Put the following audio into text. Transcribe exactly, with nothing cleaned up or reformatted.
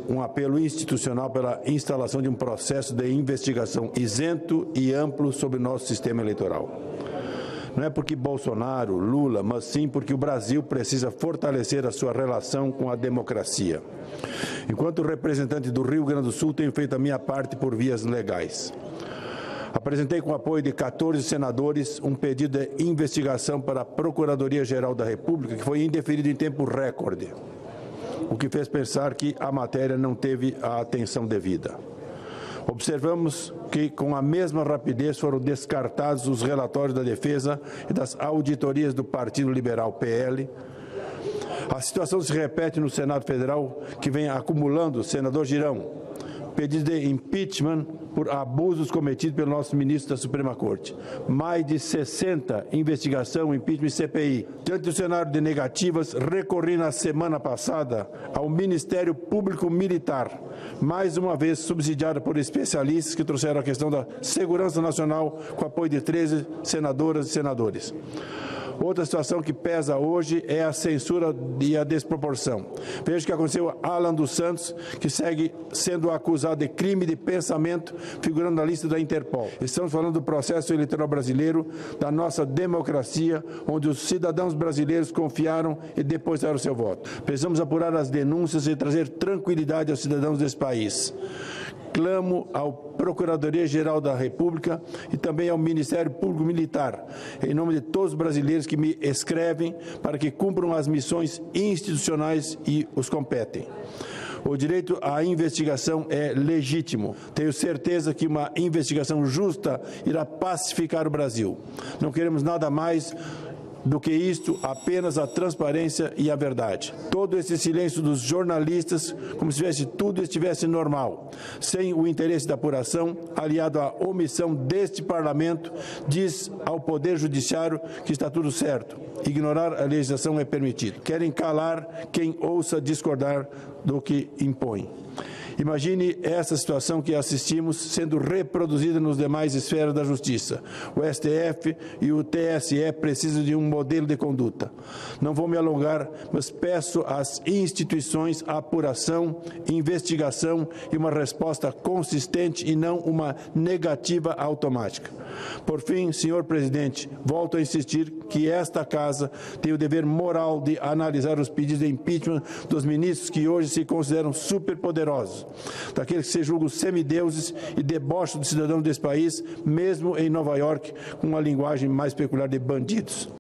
um apelo institucional pela instalação de um processo de investigação isento e amplo sobre o nosso sistema eleitoral. Não é porque Bolsonaro, Lula, mas sim porque o Brasil precisa fortalecer a sua relação com a democracia. Enquanto representante do Rio Grande do Sul, tenho feito a minha parte por vias legais. Apresentei com o apoio de quatorze senadores um pedido de investigação para a Procuradoria-Geral da República, que foi indeferido em tempo recorde, o que fez pensar que a matéria não teve a atenção devida. Observamos que, com a mesma rapidez, foram descartados os relatórios da defesa e das auditorias do Partido Liberal P L. A situação se repete no Senado Federal, que vem acumulando, senador Girão, pedido de impeachment por abusos cometidos pelo nosso ministro da Suprema Corte. Mais de sessenta investigação, impeachment e C P I. Diante do cenário de negativas, recorri na semana passada ao Ministério Público Militar, mais uma vez subsidiado por especialistas que trouxeram a questão da segurança nacional com apoio de treze senadoras e senadores. Outra situação que pesa hoje é a censura e a desproporção. Veja o que aconteceu a Alan dos Santos, que segue sendo acusado de crime de pensamento, figurando na lista da Interpol. Estamos falando do processo eleitoral brasileiro, da nossa democracia, onde os cidadãos brasileiros confiaram e depositaram seu voto. Precisamos apurar as denúncias e trazer tranquilidade aos cidadãos desse país. Clamo à Procuradoria-Geral da República e também ao Ministério Público Militar, em nome de todos os brasileiros que me escrevem, para que cumpram as missões institucionais e os competem. O direito à investigação é legítimo. Tenho certeza que uma investigação justa irá pacificar o Brasil. Não queremos nada mais do que isto, apenas a transparência e a verdade. Todo esse silêncio dos jornalistas, como se tivesse, tudo estivesse normal, sem o interesse da apuração, aliado à omissão deste Parlamento, diz ao Poder Judiciário que está tudo certo. Ignorar a legislação é permitido. Querem calar quem ousa discordar do que impõe. Imagine essa situação que assistimos sendo reproduzida nos demais esferas da justiça. O S T F e o T S E precisam de um modelo de conduta. Não vou me alongar, mas peço às instituições a apuração, investigação e uma resposta consistente e não uma negativa automática. Por fim, senhor presidente, volto a insistir que esta Casa tem o dever moral de analisar os pedidos de impeachment dos ministros que hoje se consideram superpoderosos, daqueles que se julgam semideuses e debocham dos cidadãos desse país, mesmo em Nova York, com uma linguagem mais peculiar de bandidos.